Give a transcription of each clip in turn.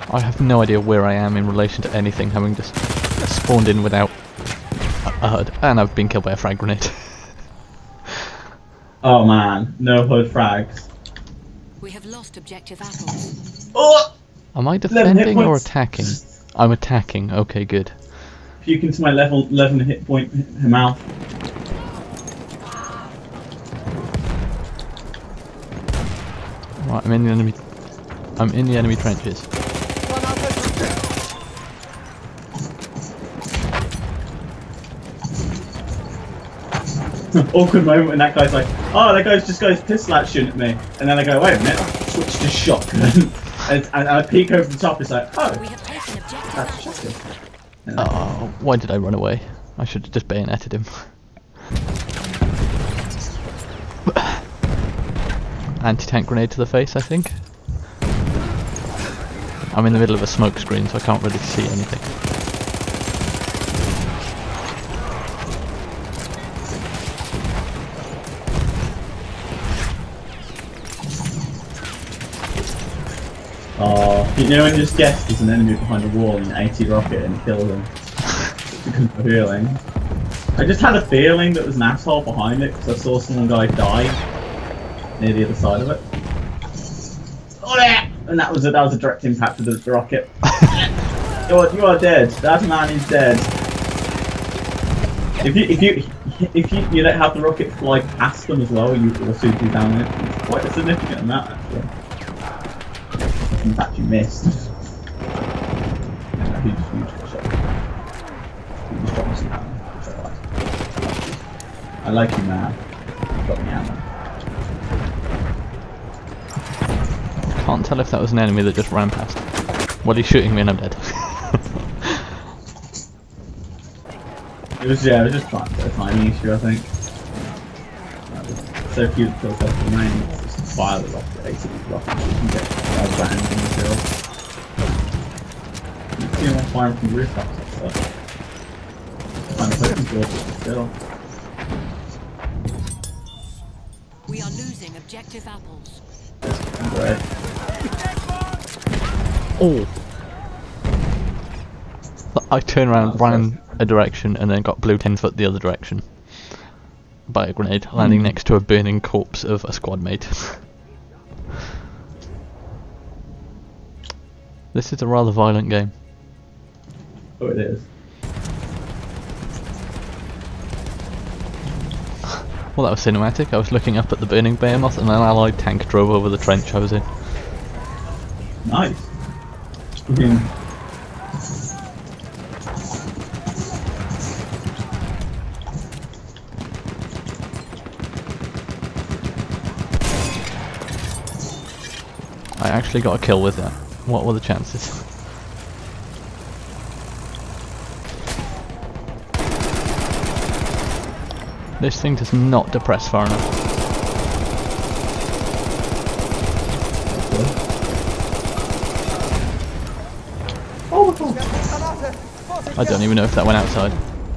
I have no idea where I am in relation to anything, having just spawned in without a HUD, and I've been killed by a frag grenade. Oh man, no HUD frags. We have lost objective apples. Oh! Am I defending or attacking? I'm attacking. Okay, good. Puke into my level 11 hit point mouth. Right, I'm in the enemy. I'm in the enemy trenches. Awkward moment when that guy's like, oh, that guy's just goes pistol shooting at me, and then I go, wait a minute, switch to shotgun, and I peek over the top. It's like, oh, We have taken objective that's apples. shotgun. Oh, why did I run away? I should have just bayoneted him. Anti-tank grenade to the face, I think. I'm in the middle of a smoke screen, so I can't really see anything. Oh, you know when you just guess there's an enemy behind a wall and 80 rocket and kill them? It's a good feeling. I just had a feeling that there was an asshole behind it because I saw some guy die near the other side of it. Oh yeah! And that was a direct impact of the rocket. You are dead. That man is dead. If you don't have the rocket fly past them as well, you will soon be down there. It's quite a significant amount actually. In fact, you missed. Yeah, he just used a shot. He just dropped me some ammo, which I like. I like you, man. Got me ammo. Can't tell if that was an enemy that just ran past. Well, he's shooting me and I'm dead. It was just a timing issue, I think. So few kills left remain. It's just fire the rocket, basically rocket. You can get banned in the field. You can see them on fire from the rooftops and stuff. I'm hoping for it still. We are losing objective apples. Great. Oh! I turned around, ran a direction, and then got blew 10 foot the other direction by a grenade, landing next to a burning corpse of a squad mate. This is a rather violent game. Oh, it is. Well, that was cinematic. I was looking up at the burning behemoth, and an allied tank drove over the trench I was in. Nice. Mm-hmm. I actually got a kill with that. What were the chances? This thing does not depress far enough. I don't even know if that went outside.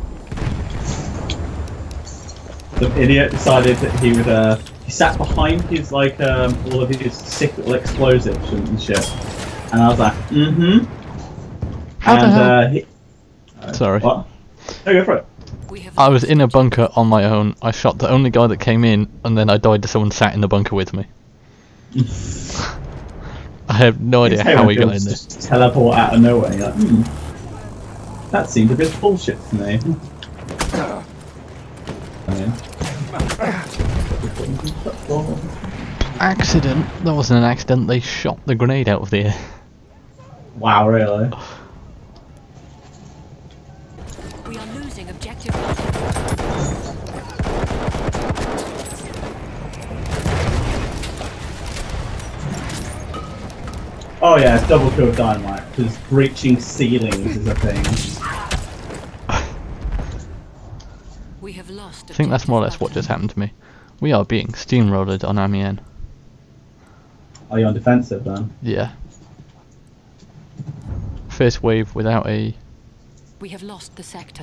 The idiot decided that he would, he sat behind his, like, all of his sick little explosives and shit. And I was like, mm-hmm. How the hell? Sorry. What? No, go for it. I was in a bunker on my own. I shot the only guy that came in, and then I died to someone sat in the bunker with me. I have no idea how we got in there. Just teleport out of nowhere. You're like, that seemed a bit bullshit to me. Accident? That wasn't an accident. They shot the grenade out of the air. Wow, really? We are losing objective. Oh yeah, it's double kill dynamite, because breaching ceilings is a thing. We have lost. I think that's more or less what just happened to me. We are being steamrolled on Amien. Are you on defensive then? Yeah. First wave without a... We have lost the sector.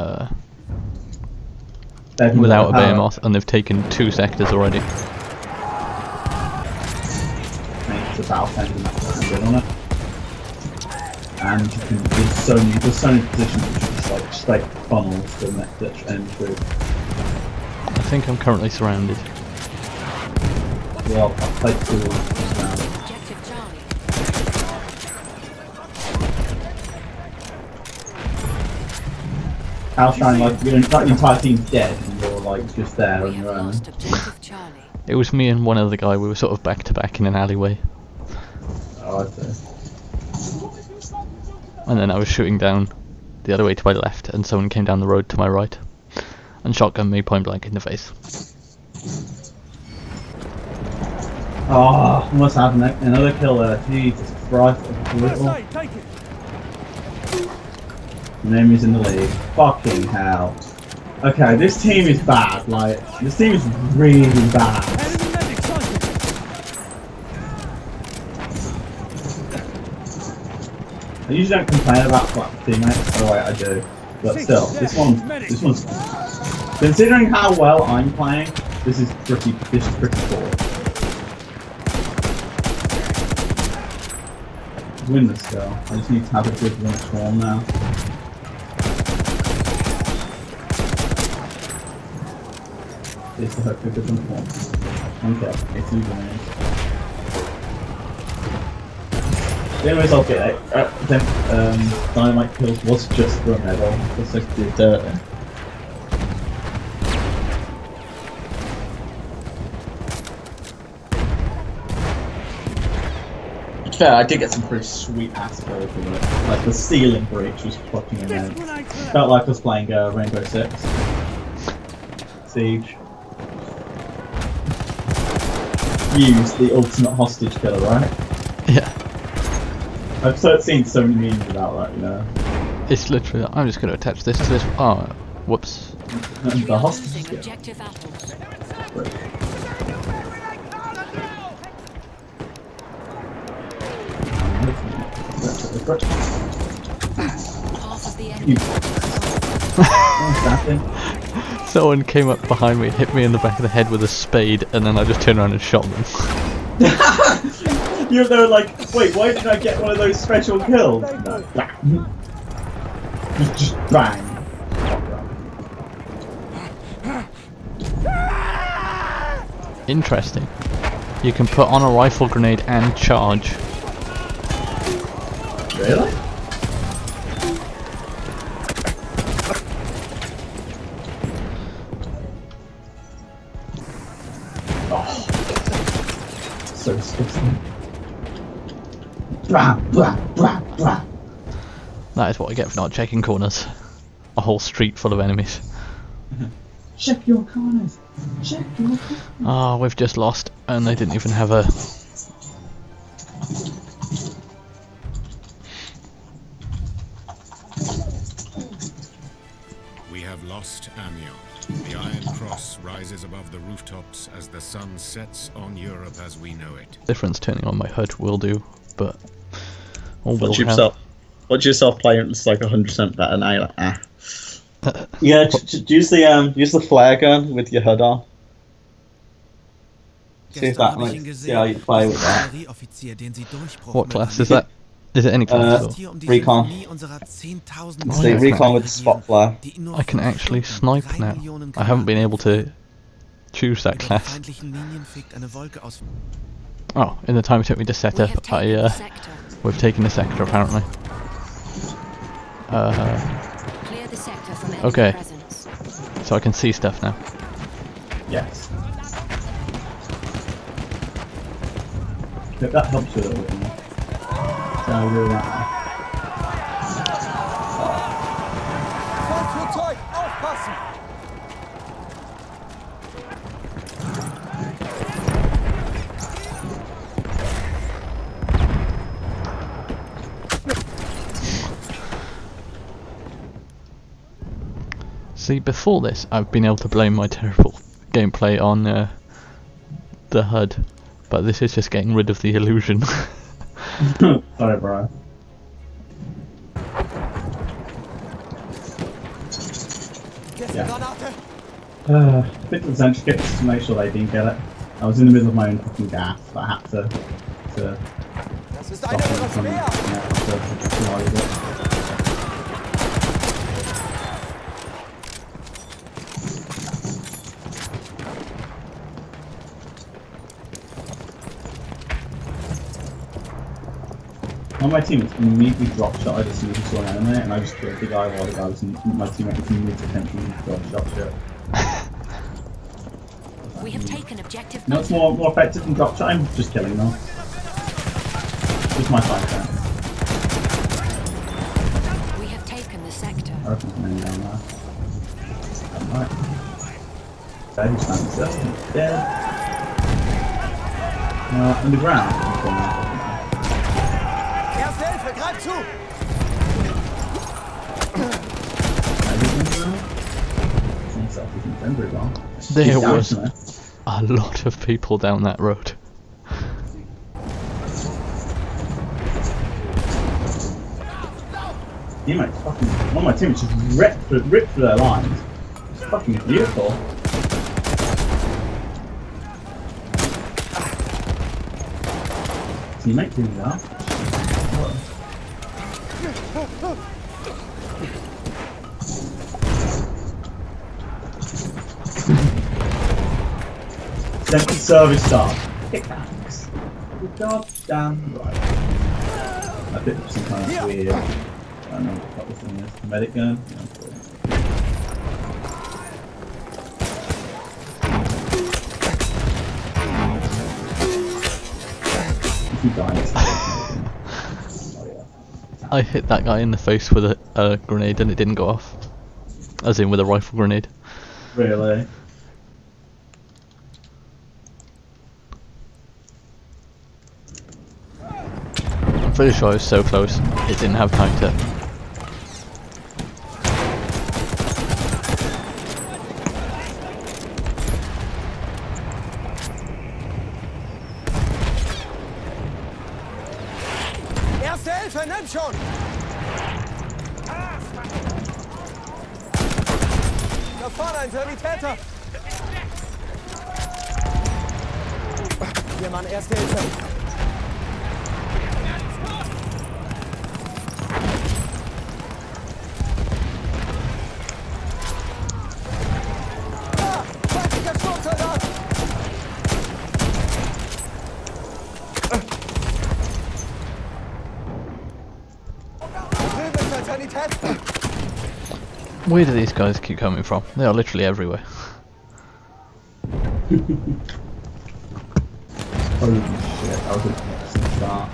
without a behemoth, and they've taken 2 sectors already. It's about 10 on it. and you can, there's so many positions which are just like straight funnels to the next end through. I think I'm currently surrounded. Well, I've played 2 rounds. Objective Charlie. How's trying like the entire team's dead and you're like just there We on have your own? lost Objective Charlie. It was me and one other guy. We were sort of back to back in an alleyway, Oh, I see. and then I was shooting down the other way to my left, and someone came down the road to my right and shotgunned me point blank in the face. Oh, almost had another kill there. Jesus Christ, that's brutal. The enemy's in the lead. Fucking hell. Okay, this team is bad. Like, this team is really bad. I usually don't complain about flat teammates. Oh wait, I do. But still, this one's. Considering how well I'm playing, this is pretty poor. Win this still. I just need to have a good run of Swarm now. Please to hope for a good run of Swarm. Okay, it's you guys. Anyways, I'll get it. Dynamite kills was just for a medal. Just like the dirt. Fair, I did get some pretty sweet ass kills with it. Like the ceiling breach was fucking immense. Felt like I was playing Rainbow Six Siege. Use the ultimate hostage killer, right? Yeah. I've seen so many memes about that, you know. It's literally, I'm just going to attach this to this. Oh, whoops. And We the are hostage losing killer. Objective Apples. Half of the enemy. Someone came up behind me, hit me in the back of the head with a spade, and then I just turned around and shot them. You know, like, wait, why didn't I get one of those special kills? No. Just bang. Interesting. You can put on a rifle grenade and charge. Really? Oh. So disgusting. Blah, blah, blah, blah. That is what I get for not checking corners. A whole street full of enemies. Check your corners. Check your corners. Ah, we've just lost, and they didn't even have a... We have lost Amien. The Iron Cross rises above the rooftops as the sun sets on Europe as we know it. difference turning on my HUD will do, but... Or will Watch have. yourself play it's like 100% better now. You're like, ah. Yeah, use the flare gun with your HUD on. See if that see how you play with that. What class is that? Is it any class? at all? Recon. It's the recon with the spot flare. I can actually snipe now. I haven't been able to choose that class. Oh, in the time it took me to set We up, have taken the sector. we've taken the sector apparently. Clear the sector from enemy Okay. presence. So I can see stuff now. Yes. That helps you a little bit more. So I'll do that. See, before this, I've been able to blame my terrible gameplay on the HUD, but this is just getting rid of the illusion. Sorry, bro. Yeah. I think it was just to make sure they didn't get it. I was in the middle of my own fucking gas, but I had to Das ist einer ihrer Speer! On my team, it's immediately drop shot as soon as he saw an enemy, and I just killed the guy while the guy was in my teammate was immediately attempting to drop shot shit. We have taken objective. No, it's more effective than drop shot. I'm just killing them. Just my 5 cents. We have taken the sector. I reckon there's many down there. Alright. Okay, who's standing still? Dead. Underground. Erste Hilfe, greif zu! There was a lot of people down that road. Teammates fucking, one of my teammates just ripped through their lines. It's fucking beautiful. Teammate doing that. Sent service staff. Pickaxe. You're goddamn right. I picked up some kind of weird. I don't know what the thing is. Medic gun? Yeah, if you die, it's I hit that guy in the face with a grenade and it didn't go off. As in with a rifle grenade. Really? I'm pretty sure I was so close, it didn't have time to. Erste Hilfe, nimm schon! Da vorne ein Sanitäter! Hier, Mann, erste Hilfe! Where do these guys keep coming from? They are literally everywhere. Holy shit, that was a start.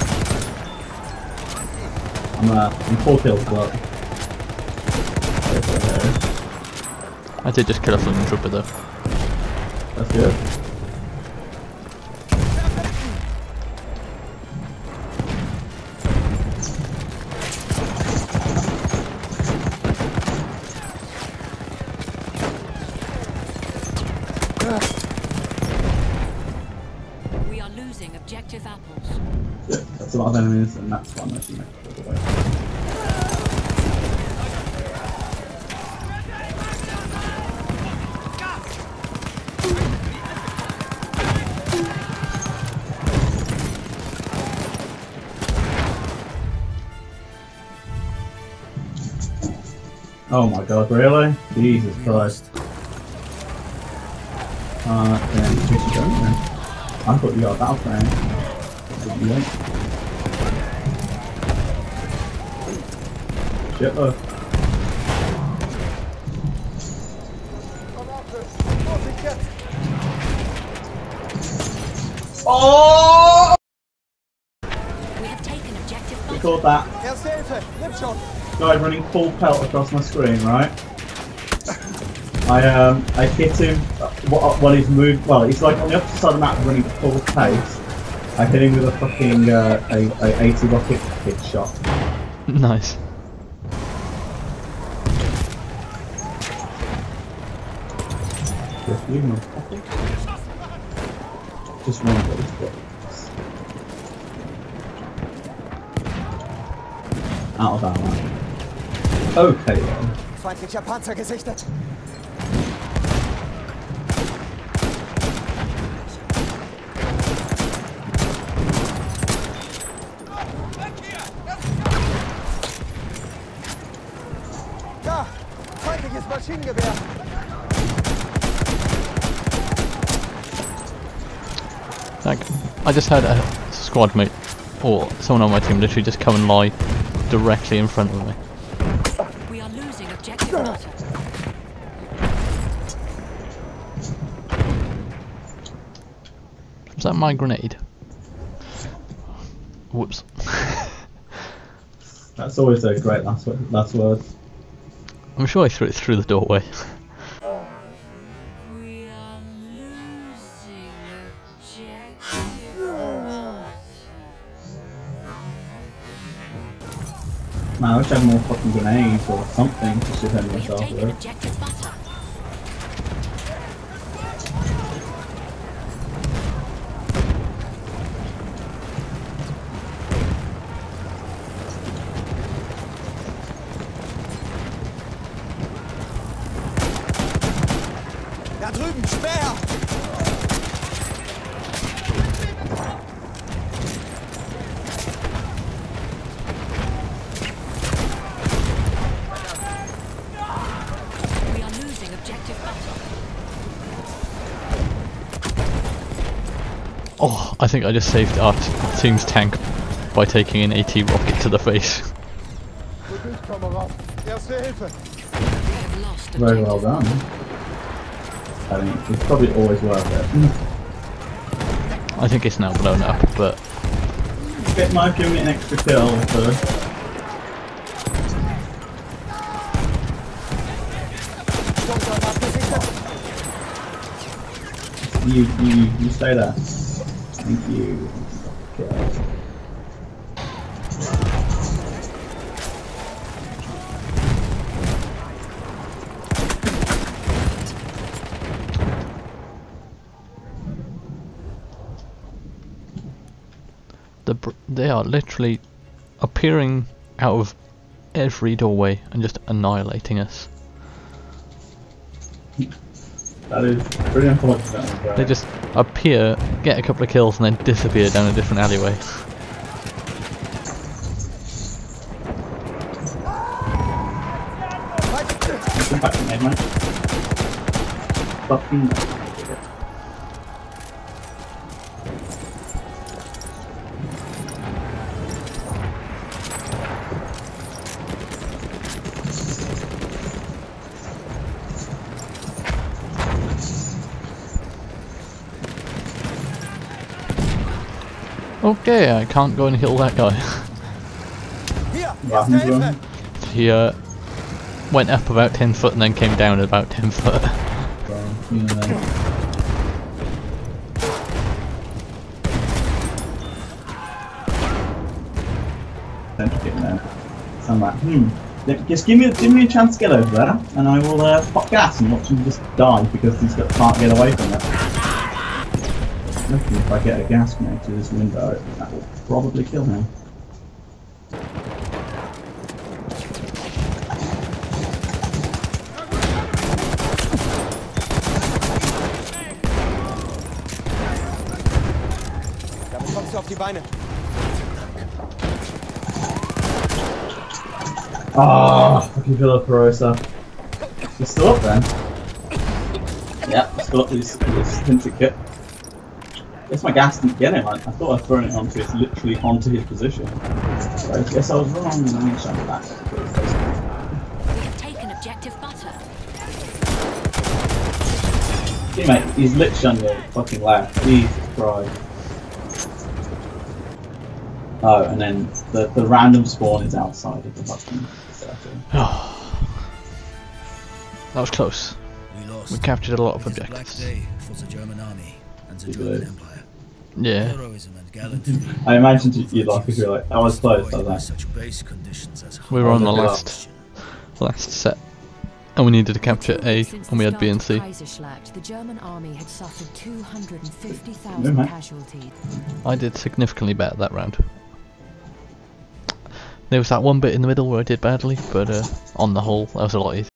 I'm 4 kills, but... I did just kill a flaming trooper though. That's good. We are losing objective apples. Yeah, that's a lot of enemies, and that's one that you make all the way. Oh my god, really? Jesus Christ. Then where'd you go then? I thought you got a battle plan. You don't. Shitload. Oh! We have taken objective We called that. Erste Hilfe, nimm schon! Guy running full pelt across my screen, right? I hit him while he's moved. Well, he's like on the opposite side of the map, running full pace. I hit him with a fucking a 80 rocket hit shot. Nice. Just leave him. Just run for his butt. Out of ammo. Okay then. Feindlicher Panzer gesichtet! Maschinengewehr. Like, I just had a squad mate or someone on my team literally just come and lie directly in front of me. We are losing objective butter. Was that my grenade? Whoops. That's always a great last word. I'm sure I threw it through the doorway. We are losing objective. Man, I wish I had more fucking grenades or something to shoot at We have myself taken with. objective butter. Da drüben, Speer! We are losing objective butter. Oh, I think I just saved our team's tank by taking an AT rocket to the face. Erste Hilfe! We have lost Very well objective done. I mean, it's probably always worth it. I think it's now blown up, but It might give me an extra kill for... Sturmsoldat gesichtet! You stay there. Thank you. Okay. they are literally appearing out of every doorway and just annihilating us. That is pretty unfortunate. Right? They just appear, get a couple of kills, and then disappear down a different alleyway. Fucking made, mate. Fucking. Okay, I can't go and heal that guy. Hier, Waffen erste drin. Hilfe! He went up about 10 foot and then came down about 10 foot. So, you know, so I'm like, just give me a chance to get over there, and I will pop gas and watch him just die because he's can't get away from it. Hopefully if I get a gas grenade through this window, that will probably kill him. Damit kommst du auf die Beine. Ah, fucking Villa Perosa. He's still up then? Yeah, he's still up with his hinted kit. Guess my gas didn't get him. I thought I'd thrown it onto his, literally onto his position. So I guess I was wrong and I need to shut back. We have taken objective butter. See mate, he's literally on your fucking left. Jesus Christ. Oh, and then the random spawn is outside of the fucking circle. That was close. We lost. We captured a lot of It is a black objectives. day for the German army and the We German did. Empire. Yeah. Heroism and gallantry. I imagined you'd like if you're like, that was close, I was like, Such base conditions as We were on the look it last set, and we needed to capture A, Since and we the had B and C. start of Kaiserschlacht, the German army had suffered Yeah, 250,000 mate. casualties. I did significantly better that round. There was that one bit in the middle where I did badly, but on the whole, that was a lot easier.